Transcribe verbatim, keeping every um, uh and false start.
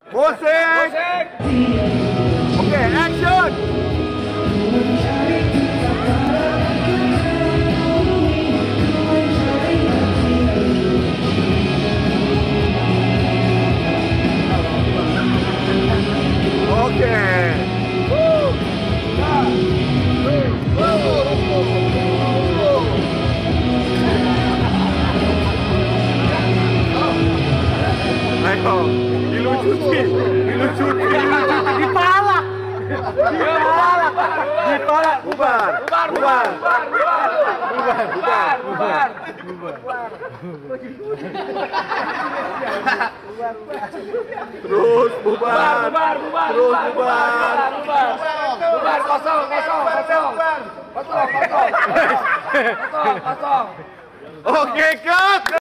Musik. Oke, action. Oke. Ayo, dilucuti, dilucuti, dipalak, dipalak, dipalak, bubar, bubar, bubar, bubar, bubar, bubar, bubar, terus bubar, bubar, bubar, terus bubar, bubar, bubar, kosong, kosong, kosong, kosong, kosong, kosong, kosong. Oke, cut.